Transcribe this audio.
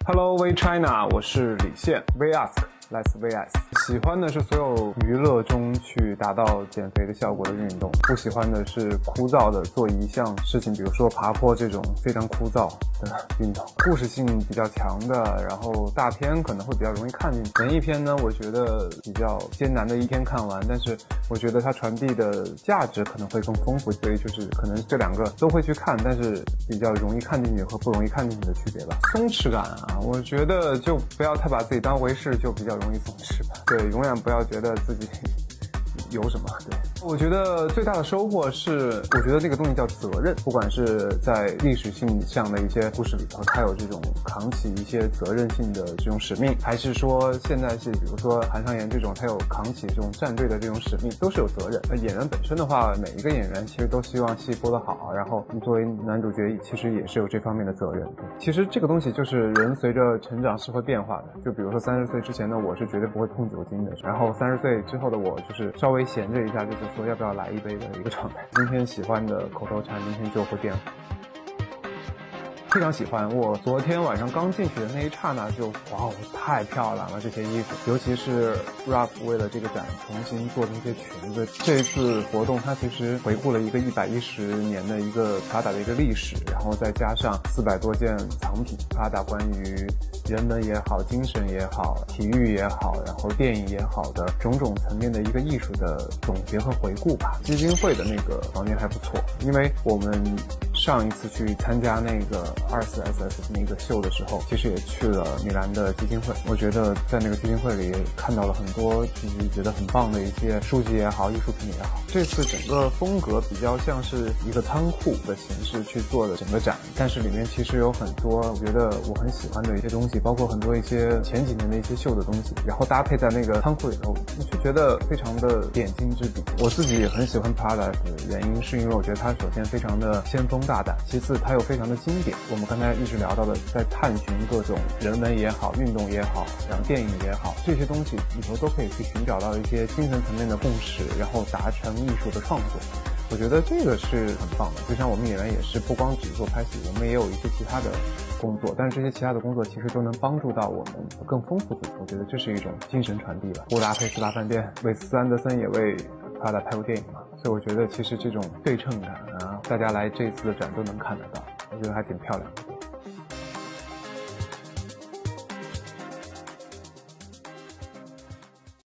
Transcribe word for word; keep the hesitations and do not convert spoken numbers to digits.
Hello, We China， 我是李现 ，We Ask。Let's V S， 喜欢的是所有娱乐中去达到减肥的效果的运动，不喜欢的是枯燥的做一项事情，比如说爬坡这种非常枯燥的运动。故事性比较强的，然后大片可能会比较容易看进去。文艺片呢，我觉得比较艰难的一天看完，但是我觉得它传递的价值可能会更丰富，所以就是可能这两个都会去看，但是比较容易看进去和不容易看进去的区别吧。松弛感啊，我觉得就不要太把自己当回事，就比较容易松弛吧。对，永远不要觉得自己有什么。对，我觉得最大的收获是，我觉得那个东西叫责任，不管是在历史性上的一些故事里头，它有这种扛起一些责任性的这种使命，还是说现代戏，比如说韩商言这种，他有扛起这种战队的这种使命，都是有责任。那演员本身的话，每一个演员其实都希望戏播得好，然后你作为男主角，其实也是有这方面的责任。其实这个东西就是人随着成长是会变化的，就比如说三十岁之前的我是绝对不会碰酒精的，然后三十岁之后的我就是稍微闲着一下，就是说要不要来一杯的一个状态。今天喜欢的口头禅，明天就会变好。非常喜欢，我昨天晚上刚进去的那一刹那就哇哦，太漂亮了这些衣服，尤其是 Ralph 为了这个展重新做的一些裙子。这一次活动它其实回顾了一个一百一十年的一个 Prada 的一个历史，然后再加上四百多件藏品 Prada 关于人文也好，精神也好，体育也好，然后电影也好的种种层面的一个艺术的总结和回顾吧。基金会的那个房间还不错，因为我们上一次去参加那个二四 S S 那个秀的时候，其实也去了米兰的基金会。我觉得在那个基金会里看到了很多自己觉得很棒的一些书籍也好，艺术品也好。这次整个风格比较像是一个仓库的形式去做的整个展，但是里面其实有很多我觉得我很喜欢的一些东西，包括很多一些前几年的一些秀的东西，然后搭配在那个仓库里头，我就觉得非常的点睛之笔。我自己也很喜欢 Prada 的原因是因为我觉得它首先非常的先锋大胆，其次它又非常的经典。我们刚才一直聊到的，在探寻各种人文也好，运动也好，然后电影也好，这些东西里头都可以去寻找到一些精神层面的共识，然后达成艺术的创作。我觉得这个是很棒的。就像我们演员也是不光只做拍戏，我们也有一些其他的工作，但是这些其他的工作其实都能帮助到我们更丰富自己。我觉得这是一种精神传递吧。布达佩斯大饭店，韦斯安德森也为Prada拍过电影嘛，所以我觉得其实这种对称感啊，大家来这次的展都能看得到，我觉得还挺漂亮的。